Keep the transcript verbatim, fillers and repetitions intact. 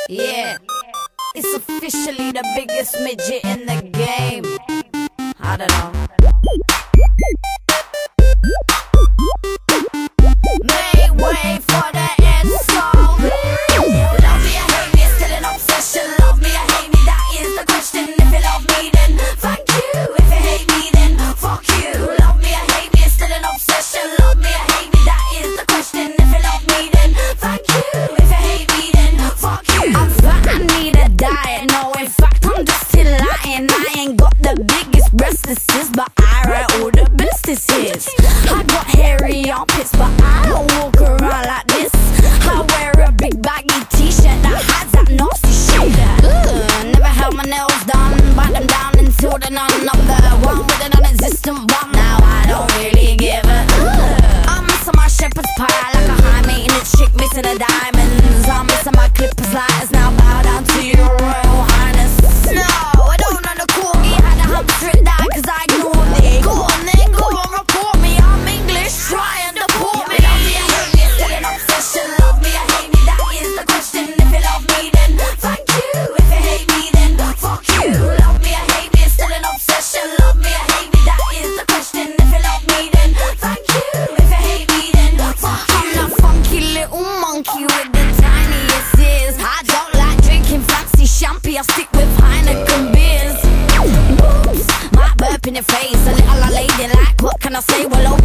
Yeah, it's officially the biggest midget in the game. I don't know. Make way for the end song. Love me or hate me, it's still an obsession. Love me or hate me, that is the question. If you love me, then thank you. If you hate me, then fuck you. Love me or hate me, it's still an obsession. Love me or hate me, that is the question. If you love me, then thank you. If you hate me, then fuck you. I'm fat, I need a diet. No, in fact, I'm just still lying. I ain't got the biggest breasts, this is, but I write all the best this is. I got hairy armpits, but I don't walk around like this. I wear a big baggy t-shirt that has that nasty shit. Ugh, never held my nails done, bite them down until they're none. I'm the one with an non-existent one. Now I don't really give a ugh. I'm missing my shepherd's pie like a high maintenance chick missing the diamonds. I'm missing my clippers lighters. Now bow down to your royal highness. No, I don't know the corgi had a hump straight die cause I ignored it. Go on then, go on, report me. I'm English, try and deport me. Love me or hate me, it's still an obsession. Love me or hate me, that is the question. If you love me, then thank you. If you hate me, then fuck you. Love me or hate me, it's still an obsession. Love me or hate me, that is the question. If you love me, then thank you. If you hate me, then fuck you. I'm that funky little monkey with the tiniest ears. I don't like drinking fancy champagne, I stick with Heineken beers. Oops, might burp in your face, a little lady like, what can I say? Well,